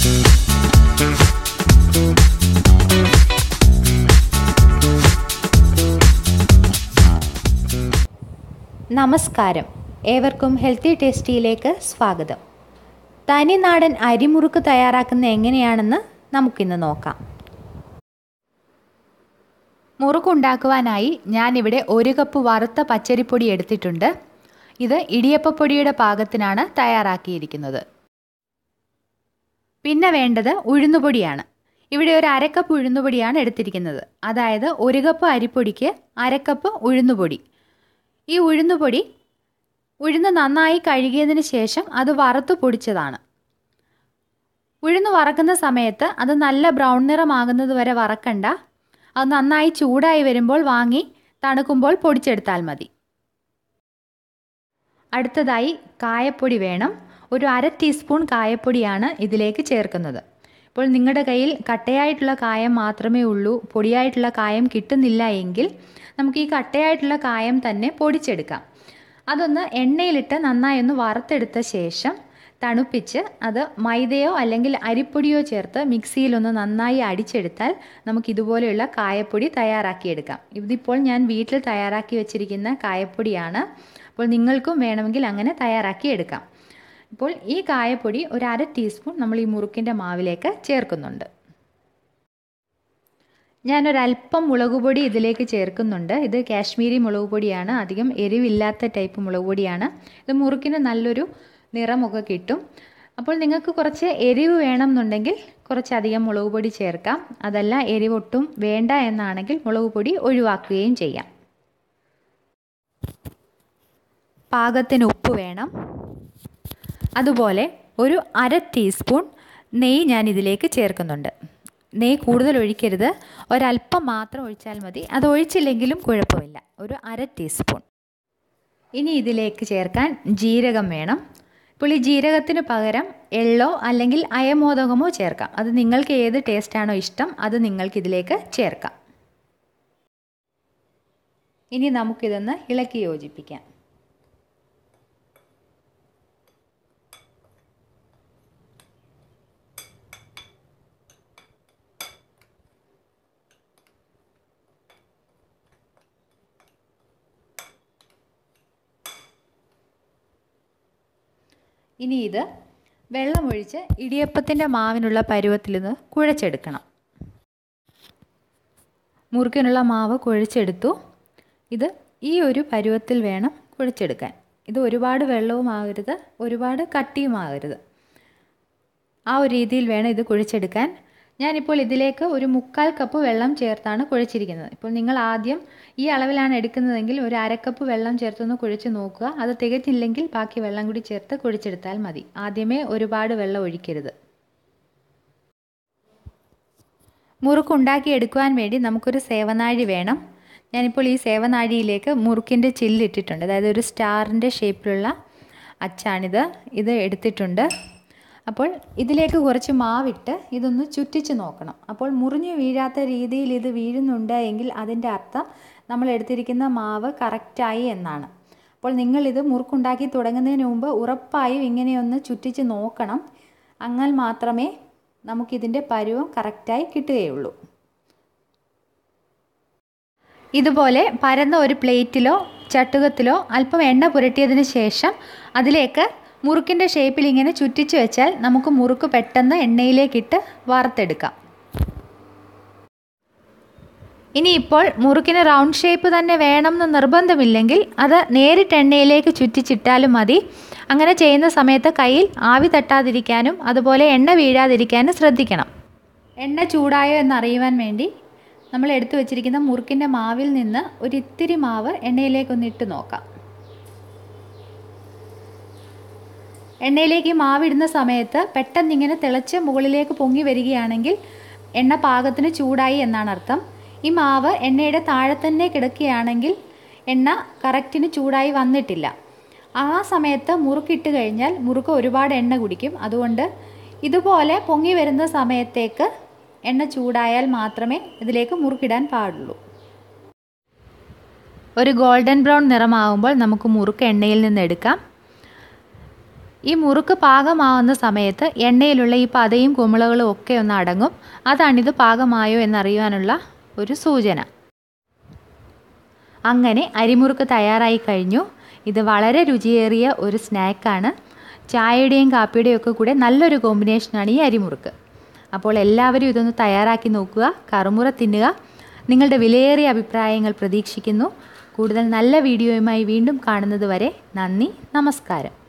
നമസ്കാരം, ഏവർക്കും ഹെൽത്തി ടേസ്റ്റിയിലേക്ക് സ്വാഗതം. തനിനാടൻ അരിമുറുക്ക് തയ്യാറാക്കുന്നത് എങ്ങനെയാണെന്ന് നമുക്കിന്ന് നോക്കാം. മുറുക്കുണ്ടാക്കുവാനായി ഞാനിവിടെ 1 കപ്പ് വറുത്ത പച്ചരിപ്പൊടി എടുത്തിട്ടുണ്ട്. ഇത് ഇടിയപ്പപ്പൊടിയുടെ പാകത്തിനാണ് തയ്യാറാക്കിയിരിക്കുന്നത്. പിന്നെ വേണ്ടത് ഉഴുന്നുപൊടിയാണ്. ഇവിടെ ഒരു 1/2 കപ്പ് ഉഴുന്നുപൊടിയാണ് എടുത്തിരിക്കുന്നത്. അതായത് 1 കപ്പ് അരിപ്പൊടിക്ക് 1/2 കപ്പ് ഉഴുന്നുപൊടി. ഈ ഉഴുന്ന് നന്നായി കഴുകിയതിന് ശേഷം അത് വറുത്ത് പൊടിച്ചതാണ്. ഉഴുന്ന് വറക്കുന്ന സമയത്ത് അത് നല്ല ബ്രൗൺ നിറമാകുന്നത് വരെ വറക്കണ്ട. അത് നന്നായി ചൂടായി വരുമ്പോൾ വാങ്ങി തണുക്കുമ്പോൾ പൊടിച്ചെടുത്താൽ മതി. അടുത്തതായി കായപ്പൊടി വേണം. ഒരു 1/2 ടീസ്പൂൺ കായപ്പൊടിയാണ് ഇതിലേക്ക് ചേർക്കുന്നത്. ഇപ്പോൾ നിങ്ങളുടെ കയ്യിൽ കട്ടയായിട്ടുള്ള കായം മാത്രമേ ഉള്ളൂ, പൊടിയായിട്ടുള്ള കായം കിട്ടുന്നില്ല എങ്കിൽ നമുക്ക് ഈ കട്ടയായിട്ടുള്ള കായം തന്നെ പൊടിച്ചെടുക്കാം. അതൊന്ന് എണ്ണയിലിട്ട് നന്നായി ഒന്ന് വറുത്തെടുത്ത ശേഷം തണുപ്പിച്ച് അത് മൈദയോ അല്ലെങ്കിൽ അരിപ്പൊടിയോ ചേർത്ത് മിക്സിയിലൊന്ന് നന്നായി അടിച്ചെടുത്താൽ നമുക്ക് ഇതുപോലെയുള്ള കായപ്പൊടി തയ്യാറാക്കിയെടുക്കാം. ഇതിപ്പോൾ ഞാൻ വീട്ടിൽ തയ്യാറാക്കി വെച്ചിരിക്കുന്ന കായപ്പൊടിയാണ്. അപ്പോൾ നിങ്ങൾക്കും വേണമെങ്കിൽ അങ്ങനെ തയ്യാറാക്കിയെടുക്കാം. ഇപ്പോൾ ഈ കായപ്പൊടി ഒരു 1/2 ടീസ്പൂൺ നമ്മൾ ഈ മുറുക്കിൻ്റെ മാവിലേക്ക് ചേർക്കുന്നുണ്ട്. ഞാനൊരല്പം മുളക് പൊടി ഇതിലേക്ക് ചേർക്കുന്നുണ്ട്. ഇത് കാശ്മീരി മുളക് പൊടിയാണ്, അധികം എരിവില്ലാത്ത ടൈപ്പ് മുളക് പൊടിയാണ്. ഇത് മുറുക്കിന് നല്ലൊരു നിറമൊക്കെ കിട്ടും. അപ്പോൾ നിങ്ങൾക്ക് കുറച്ച് എരിവ് വേണമെന്നുണ്ടെങ്കിൽ കുറച്ചധികം മുളക് പൊടി ചേർക്കാം. അതല്ല എരിവൊട്ടും വേണ്ട എന്നാണെങ്കിൽ മുളക് പൊടി ഒഴിവാക്കുകയും ചെയ്യാം. പാകത്തിന് ഉപ്പ് വേണം. അതുപോലെ ഒരു 1/2 ടീസ്പൂൺ നെയ്യ് ഞാൻ ഇതിലേക്ക് ചേർക്കുന്നുണ്ട്. നെയ്യ് കൂടുതൽ ഒഴിക്കരുത്, ഒരല്പം മാത്രം ഒഴിച്ചാൽ മതി. അത് ഒഴിച്ചില്ലെങ്കിലും കുഴപ്പമില്ല. ഒരു 1/2 ടീസ്പൂൺ. ഇനി ഇതിലേക്ക് ചേർക്കാൻ ജീരകം വേണം. ഇപ്പോൾ ഈ ജീരകത്തിന് പകരം എള്ളോ അല്ലെങ്കിൽ അയമോദകമോ ചേർക്കാം. അത് നിങ്ങൾക്ക് ഏത് ടേസ്റ്റാണോ ഇഷ്ടം അത് നിങ്ങൾക്ക് ഇതിലേക്ക് ചേർക്കാം. ഇനി നമുക്കിതൊന്ന് ഇളക്കി യോജിപ്പിക്കാം. ഇനി ഇത് വെള്ളമൊഴിച്ച് ഇടിയപ്പത്തിൻ്റെ മാവിനുള്ള പരുവത്തിൽ നിന്ന് കുഴച്ചെടുക്കണം. മുറുക്കിനുള്ള മാവ് കുഴച്ചെടുത്തു. ഇത് ഈ ഒരു പരുവത്തിൽ വേണം കുഴച്ചെടുക്കാൻ. ഇത് ഒരുപാട് വെള്ളവും ആകരുത്, ഒരുപാട് കട്ടിയും ആകരുത്. ആ ഒരു രീതിയിൽ വേണം ഇത് കുഴച്ചെടുക്കാൻ. ഞാനിപ്പോൾ ഇതിലേക്ക് ഒരു 1/4 കപ്പ് വെള്ളം ചേർത്താണ് കുഴച്ചിരിക്കുന്നത്. ഇപ്പോൾ നിങ്ങൾ ആദ്യം ഈ അളവിലാണ് എടുക്കുന്നതെങ്കിൽ ഒരു 1/2 കപ്പ് വെള്ളം ചേർത്തൊന്ന് കുഴച്ച് നോക്കുക. അത് തികച്ചില്ലെങ്കിൽ ബാക്കി വെള്ളം കൂടി ചേർത്ത് കുഴച്ചെടുത്താൽ മതി. ആദ്യമേ ഒരുപാട് വെള്ളം ഒഴിക്കരുത്. മുറുക്കുണ്ടാക്കി എടുക്കുവാൻ വേണ്ടി നമുക്കൊരു സേവനാഴി വേണം. ഞാനിപ്പോൾ ഈ സേവനാഴിയിലേക്ക് മുറുക്കിൻ്റെ ചില്ലിട്ടിട്ടുണ്ട്. അതായത് ഒരു സ്റ്റാറിൻ്റെ ഷേപ്പിലുള്ള അച്ചാണിത്. ഇത് എടുത്തിട്ടുണ്ട്. അപ്പോൾ ഇതിലേക്ക് കുറച്ച് മാവിട്ട് ഇതൊന്ന് ചുറ്റിച്ച് നോക്കണം. അപ്പോൾ മുറിഞ്ഞു വീഴാത്ത രീതിയിൽ ഇത് വീഴുന്നുണ്ട് എങ്കിൽ അതിൻ്റെ അർത്ഥം നമ്മൾ എടുത്തിരിക്കുന്ന മാവ് കറക്റ്റായി എന്നാണ്. അപ്പോൾ നിങ്ങളിത് മുറുക്കുണ്ടാക്കി തുടങ്ങുന്നതിന് മുമ്പ് ഉറപ്പായും ഇങ്ങനെയൊന്ന് ചുറ്റിച്ച് നോക്കണം. എന്നാൽ മാത്രമേ നമുക്കിതിൻ്റെ പരുവം കറക്റ്റായി കിട്ടുകയുള്ളൂ. ഇതുപോലെ പരന്ന ഒരു പ്ലേറ്റിലോ ചട്ടുകത്തിലോ അല്പം എണ്ണ പുരട്ടിയതിന് ശേഷം അതിലേക്ക് മുറുക്കിൻ്റെ ഷേപ്പിൽ ഇങ്ങനെ ചുറ്റിച്ച് വെച്ചാൽ നമുക്ക് മുറുക്ക് പെട്ടെന്ന് എണ്ണയിലേക്കിട്ട് വറുത്തെടുക്കാം. ഇനിയിപ്പോൾ മുറുക്കിന് റൗണ്ട് ഷേപ്പ് തന്നെ വേണമെന്ന് നിർബന്ധമില്ലെങ്കിൽ അത് നേരിട്ട് എണ്ണയിലേക്ക് ചുറ്റിച്ചിട്ടാലും മതി. അങ്ങനെ ചെയ്യുന്ന സമയത്ത് കയ്യിൽ ആവി തട്ടാതിരിക്കാനും അതുപോലെ എണ്ണ വീഴാതിരിക്കാനും ശ്രദ്ധിക്കണം. എണ്ണ ചൂടായോ എന്നറിയുവാൻ വേണ്ടി നമ്മൾ എടുത്തു വച്ചിരിക്കുന്ന മുറുക്കിൻ്റെ മാവിൽ നിന്ന് ഒരിത്തിരി മാവ് എണ്ണയിലേക്കൊന്ന് ഇട്ട് നോക്കാം. എണ്ണയിലേക്ക് മാവിടുന്ന സമയത്ത് പെട്ടെന്ന് ഇങ്ങനെ തിളച്ച് മുകളിലേക്ക് പൊങ്ങി വരികയാണെങ്കിൽ എണ്ണ പാകത്തിന് ചൂടായി എന്നാണ് അർത്ഥം. ഈ മാവ് എണ്ണയുടെ താഴെ തന്നെ കിടക്കുകയാണെങ്കിൽ എണ്ണ കറക്റ്റിന് ചൂടായി വന്നിട്ടില്ല. ആ സമയത്ത് മുറുക്കിട്ട് കഴിഞ്ഞാൽ മുറുക്ക് ഒരുപാട് എണ്ണ കുടിക്കും. അതുകൊണ്ട് ഇതുപോലെ പൊങ്ങി വരുന്ന സമയത്തേക്ക് എണ്ണ ചൂടായാൽ മാത്രമേ ഇതിലേക്ക് മുറുക്കിടാൻ പാടുള്ളൂ. ഒരു ഗോൾഡൻ ബ്രൗൺ നിറമാകുമ്പോൾ നമുക്ക് മുറുക്ക് എണ്ണയിൽ നിന്ന് എടുക്കാം. ഈ മുറുക്ക് പാകമാവുന്ന സമയത്ത് എണ്ണയിലുള്ള ഈ പതയും കുമിളകളും ഒക്കെ ഒന്ന് അടങ്ങും. അതാണിത് പാകമായോ എന്നറിയാനുള്ള ഒരു സൂചന. അങ്ങനെ അരിമുറുക്ക് തയ്യാറായി കഴിഞ്ഞു. ഇത് വളരെ രുചിയേറിയ ഒരു സ്നാക്കാണ്. ചായയുടെയും കാപ്പിയുടെയും ഒക്കെ കൂടെ നല്ലൊരു കോമ്പിനേഷനാണ് ഈ അരിമുറുക്ക്. അപ്പോൾ എല്ലാവരും ഇതൊന്ന് തയ്യാറാക്കി നോക്കുക, കറുമുറ തിന്നുക. നിങ്ങളുടെ വിലയേറിയ അഭിപ്രായങ്ങൾ പ്രതീക്ഷിക്കുന്നു. കൂടുതൽ നല്ല വീഡിയോയുമായി വീണ്ടും കാണുന്നത് വരെ നന്ദി, നമസ്കാരം.